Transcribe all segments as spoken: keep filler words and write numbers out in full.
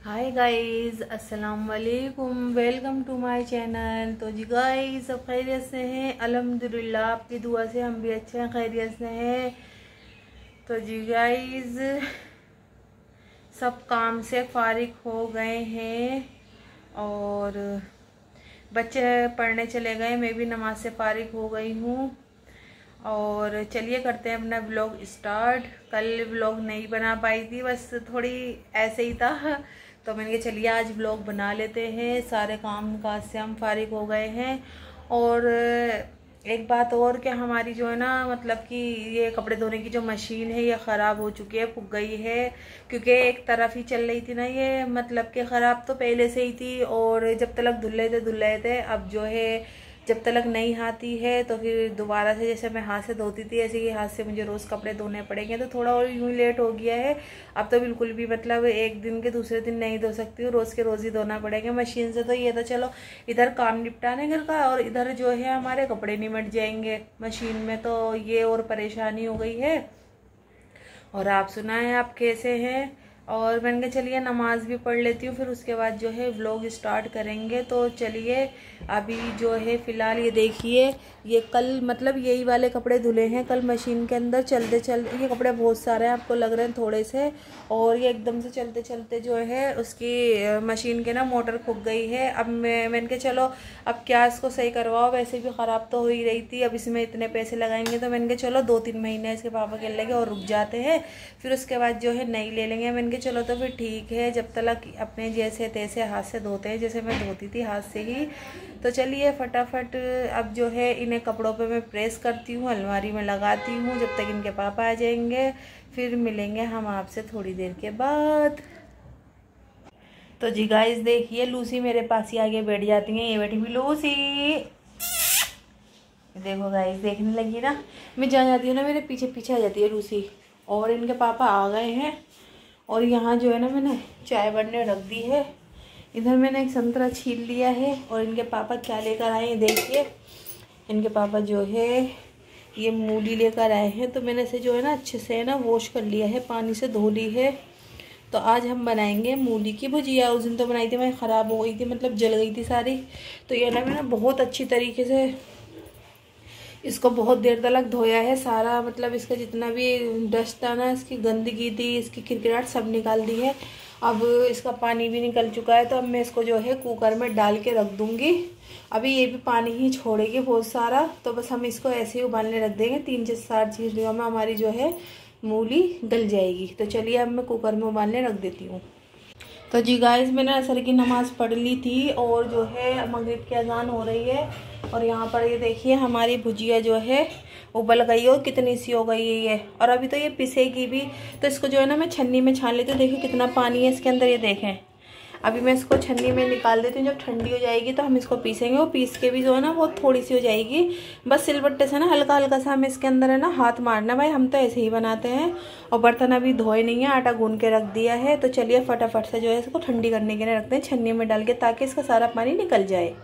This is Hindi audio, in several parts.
हाय गाइस, अस्सलाम वालेकुम। Welcome to my channel. तो जी गाइस, सब खैरियत से हैं? अल्हम्दुलिल्लाह, आपकी दुआ से हम भी अच्छे हैं, खैरियत से हैं। तो जी गाइस, सब काम से फारिग हो गए हैं और बच्चे पढ़ने चले गए, मैं भी नमाज से फारिग हो गई हूँ। और चलिए करते हैं अपना व्लॉग स्टार्ट। कल व्लॉग नहीं बना पाई थी, बस थोड़ी ऐसे ही था, तो मैंने कहा चलिए आज व्लॉग बना लेते हैं। सारे काम काज से हम फारिग हो गए हैं। और एक बात और, कि हमारी जो है ना, मतलब कि ये कपड़े धोने की जो मशीन है ये ख़राब हो चुकी है, फूक गई है। क्योंकि एक तरफ ही चल रही थी ना ये, मतलब कि ख़राब तो पहले से ही थी। और जब तक धुल रहे थे धुल रहे थे अब जो है जब तक नहीं आती है तो फिर दोबारा से, जैसे मैं हाथ से धोती थी ऐसे ही हाथ से मुझे रोज़ कपड़े धोने पड़ेंगे। तो थोड़ा और यूँ लेट हो गया है। अब तो बिल्कुल भी मतलब एक दिन के दूसरे दिन नहीं धो सकती हूँ, रोज़ के रोज़ ही धोना पड़ेगा मशीन से। तो ये तो चलो इधर काम निपटाने घर का, और इधर जो है हमारे कपड़े निमट जाएंगे मशीन में, तो ये और परेशानी हो गई है। और आप सुनाएं, आप कैसे हैं? और मैंने कहा चलिए नमाज भी पढ़ लेती हूँ, फिर उसके बाद जो है व्लॉग स्टार्ट करेंगे। तो चलिए अभी जो है फ़िलहाल ये देखिए, ये कल मतलब यही वाले कपड़े धुले हैं कल मशीन के अंदर चलते चलते। ये कपड़े बहुत सारे हैं, आपको लग रहे हैं थोड़े से, और ये एकदम से चलते चलते जो है उसकी मशीन के ना मोटर फूक गई है। अब मैं मैंने कहा चलो अब क्या इसको सही करवाओ, वैसे भी ख़राब तो हो ही रही थी, अब इसमें इतने पैसे लगाएंगे तो मैंने कहा चलो दो तीन महीने इसके पापा के लगे और रुक जाते हैं, फिर उसके बाद जो है नई ले लेंगे। मैंने कहा चलो तो फिर ठीक है, जब तक अपने जैसे तैसे हाथ से धोते हैं, जैसे मैं धोती थी हाथ से ही। तो चलिए फटाफट अब जो है इन्हें कपड़ों पे मैं प्रेस करती हूँ, अलमारी में लगाती हूँ, जब तक इनके पापा आ जाएंगे। फिर मिलेंगे हम आपसे थोड़ी देर के बाद। तो जी गाइस देखिए, लूसी मेरे पास ही आगे बैठ जाती है। ये बैठी भी लूसी, देखो गाइस, देखने लगी ना, मैं जा जाती हूँ ना मेरे पीछे पीछे आ जाती है लूसी। और इनके पापा आ गए हैं, और यहाँ जो है ना मैंने चाय बनने रख दी है। इधर मैंने एक संतरा छील लिया है, और इनके पापा क्या लेकर आए हैं देखिए। इनके पापा जो है ये मूली लेकर आए हैं, तो मैंने इसे जो है ना अच्छे से ना वॉश कर लिया है, पानी से धो ली है। तो आज हम बनाएंगे मूली की भुजिया। उस दिन तो बनाई थी, मैं ख़राब हो गई थी, मतलब जल गई थी सारी। तो ये ना मैंने बहुत अच्छी तरीके से इसको बहुत देर तक धोया है, सारा मतलब इसका जितना भी डस्ट था ना, इसकी गंदगी थी, इसकी किरकिराहट सब निकाल दी है। अब इसका पानी भी निकल चुका है, तो अब मैं इसको जो है कुकर में डाल के रख दूंगी। अभी ये भी पानी ही छोड़ेगी बहुत सारा, तो बस हम इसको ऐसे ही उबालने रख देंगे। तीन से चार सीटियों में हमारी जो है मूली गल जाएगी। तो चलिए अब मैं कुकर में उबालने रख देती हूँ। तो जी गाइस, मैंने असर की नमाज़ पढ़ ली थी, और जो है मगरिब की अजान हो रही है। और यहाँ पर ये देखिए हमारी भुजिया जो है उबल गई और कितनी सी हो गई है ये। और अभी तो ये पिसेगी भी, तो इसको जो है ना मैं छन्नी में छान लेती हूँ। देखिए कितना पानी है इसके अंदर, ये देखें। अभी मैं इसको छन्नी में निकाल देती हूँ, जब ठंडी हो जाएगी तो हम इसको पीसेंगे। वो पीस के भी जो है ना वो थोड़ी सी हो जाएगी, बस सिलबट्टे से ना हल्का हल्का सा हमें इसके अंदर है ना हाथ मारना। भाई हम तो ऐसे ही बनाते हैं। और बर्तन अभी धोए नहीं है, आटा गूंद के रख दिया है। तो चलिए फटाफट से जो है इसको ठंडी करने के लिए रखते हैं छन्नी में डाल के, ताकि इसका सारा पानी निकल जाए।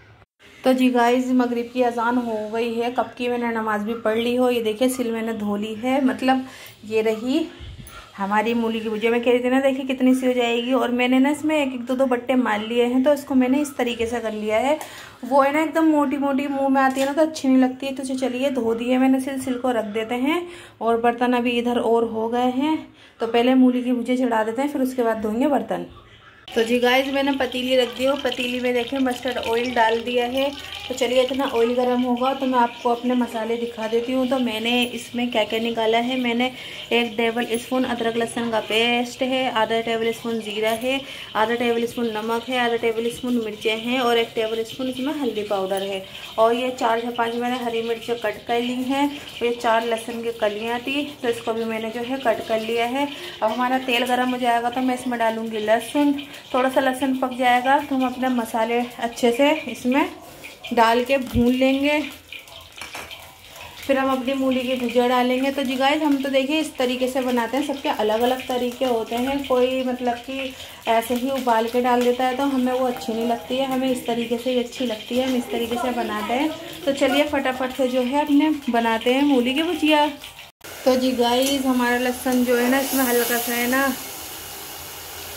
तो जी गाइस, मगरिब की अजान हो गई है, कब की मैंने नमाज भी पढ़ ली हो। ये देखिए सिल मैंने धो ली है, मतलब ये रही हमारी मूली की भुजिया। मैं कह रही थी ना, देखिए कितनी सी हो जाएगी। और मैंने ना इसमें एक एक दो दो बट्टे मार लिए हैं, तो इसको मैंने इस तरीके से कर लिया है। वो है ना एकदम मोटी मोटी मुंह में आती है ना, तो अच्छी नहीं लगती है। तो चलिए धो दिए मैंने, सिल सिल को रख देते हैं। और बर्तन अभी इधर और हो गए हैं, तो पहले मूली की भुजिया चढ़ा देते हैं, फिर उसके बाद धोएंगे बर्तन। तो जी गाइस, मैंने पतीली रख दी हो, पतीली में देखें मस्टर्ड ऑयल डाल दिया है। तो चलिए इतना ऑयल गर्म होगा तो मैं आपको अपने मसाले दिखा देती हूँ। तो मैंने इसमें क्या क्या निकाला है, मैंने एक टेबल स्पून अदरक लहसुन का पेस्ट है, आधा टेबल स्पून जीरा है, आधा टेबल स्पून नमक है, आधा टेबल स्पून मिर्चें हैं, और एक टेबल स्पून इसमें हल्दी पाउडर है। और ये चार से पाँच मैंने हरी मिर्च कट कर ली हैं। और ये चार लहसुन की कलियाँ थी, तो इसको भी मैंने जो है कट कर लिया है। अब हमारा तेल गर्म हो जाएगा तो मैं इसमें डालूँगी लहसुन। थोड़ा सा लहसुन पक जाएगा तो हम अपने मसाले अच्छे से इसमें डाल के भून लेंगे। फिर हम अपनी मूली की भुजिया डालेंगे। तो जी गाइस, हम तो देखिए इस तरीके से बनाते हैं, सबके अलग अलग तरीके होते हैं। कोई मतलब कि ऐसे ही उबाल के डाल देता है, तो हमें वो अच्छी नहीं लगती है, हमें इस तरीके से ही अच्छी लगती है, हम इस तरीके से बनाते हैं। तो चलिए फटाफट से जो है अपने बनाते हैं मूली की भुजिया। तो जी गाइस, हमारा लहसुन जो है ना इसमें हल्का सा है ना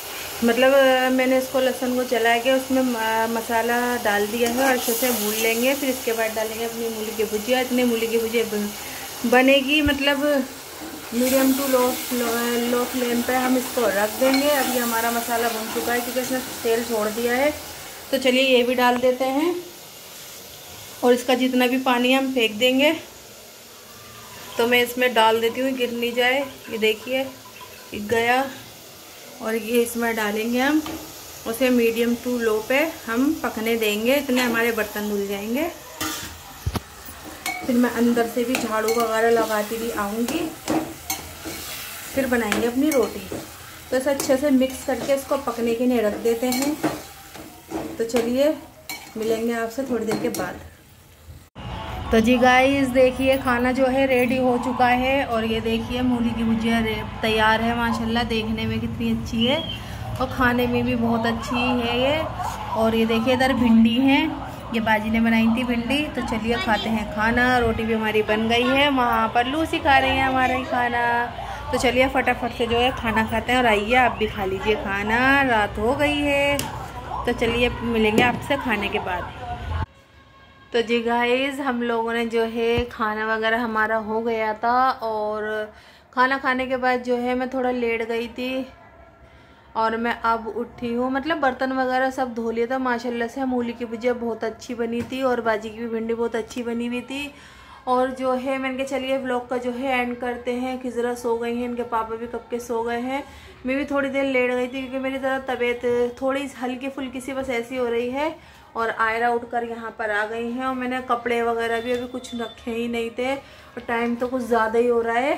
मतलब मैंने इसको लहसुन को जला के उसमें मसाला डाल दिया है और अच्छे से भून लेंगे। फिर इसके बाद डालेंगे अपनी मूली की भुजिया। इतनी मूली की भुजिया बनेगी, मतलब medium to low low flame पे हम इसको रख देंगे। अभी हमारा मसाला भून चुका है क्योंकि इसने तेल छोड़ दिया है। तो चलिए ये भी डाल देते हैं और इसका जितना भी पानी हम फेंक देंगे। तो मैं इसमें डाल देती हूँ, गिर नहीं जाए। ये देखिए गया। और ये इसमें डालेंगे हम, उसे मीडियम टू लो पे हम पकने देंगे। इतने हमारे बर्तन धुल जाएंगे। फिर मैं अंदर से भी झाड़ू वगैरह लगाती भी आऊँगी। फिर बनाएंगे अपनी रोटी। तो इसे अच्छे से मिक्स करके इसको पकने के लिए रख देते हैं। तो चलिए मिलेंगे आपसे थोड़ी देर के बाद। तो जी गाइस देखिए खाना जो है रेडी हो चुका है। और ये देखिए मूली की भुजिया तैयार है। माशाल्लाह देखने में कितनी अच्छी है और खाने में भी बहुत अच्छी है ये। और ये देखिए इधर भिंडी है, ये बाजी ने बनाई थी भिंडी। तो चलिए खाते हैं खाना। रोटी भी हमारी बन गई है, वहाँ पर लूसी खा रही है हमारा ही खाना। तो चलिए फटाफट से जो है खाना खाते हैं। और आइए आप भी खा लीजिए खाना, रात हो गई है। तो चलिए मिलेंगे आपसे खाने के बाद। तो जी गाइस हम लोगों ने जो है खाना वगैरह हमारा हो गया था। और खाना खाने के बाद जो है मैं थोड़ा लेट गई थी और मैं अब उठी हूँ। मतलब बर्तन वगैरह सब धो लिया था। माशाल्लाह से मूली की भुजिया बहुत अच्छी बनी थी और बाजी की भी भिंडी बहुत अच्छी बनी हुई थी। और जो है मैंने कहा चलिए व्लॉग का जो है एंड करते हैं। खिजरा सो गई हैं, इनके पापा भी कब के सो गए हैं। मैं भी थोड़ी देर लेट गई थी क्योंकि मेरी ज़रा तबीयत थोड़ी हल्की फुल्की सी बस ऐसी हो रही है। और आयरा उठकर यहाँ पर आ गई हैं और मैंने कपड़े वगैरह भी अभी कुछ रखे ही नहीं थे और टाइम तो कुछ ज़्यादा ही हो रहा है।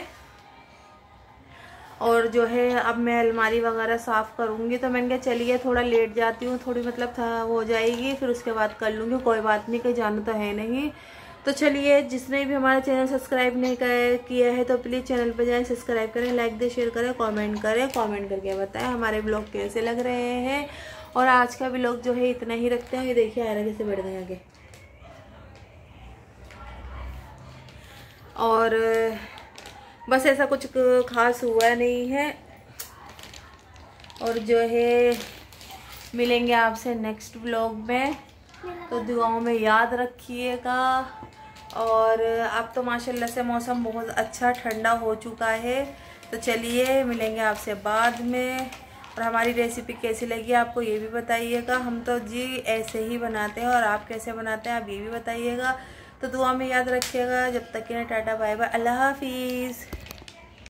और जो है अब मैं अलमारी वगैरह साफ़ करूँगी। तो मैंने कहा चलिए थोड़ा लेट जाती हूँ, थोड़ी मतलब था हो जाएगी, फिर उसके बाद कर लूँगी। कोई बात नहीं, कहीं जाना तो है नहीं। तो चलिए जिसने भी हमारा चैनल सब्सक्राइब नहीं किया है तो प्लीज़ चैनल पर जाएं, सब्सक्राइब करें, लाइक दे, शेयर करें, कमेंट करें। कमेंट करके बताएं हमारे ब्लॉग कैसे लग रहे हैं। और आज का ब्लॉग जो है इतना ही रखते हैं। ये देखिए आयरा कैसे बैठ गए आगे। और बस ऐसा कुछ खास हुआ नहीं है। और जो है मिलेंगे आपसे नेक्स्ट ब्लॉग में। तो दुआओं में याद रखिएगा। और अब तो माशाल्लाह से मौसम बहुत अच्छा ठंडा हो चुका है। तो चलिए मिलेंगे आपसे बाद में। और हमारी रेसिपी कैसी लगी आपको ये भी बताइएगा। हम तो जी ऐसे ही बनाते हैं और आप कैसे बनाते हैं आप ये भी बताइएगा। तो दुआ में याद रखिएगा। जब तक के लिए टाटा बाय बाय, अल्लाह हाफिज़।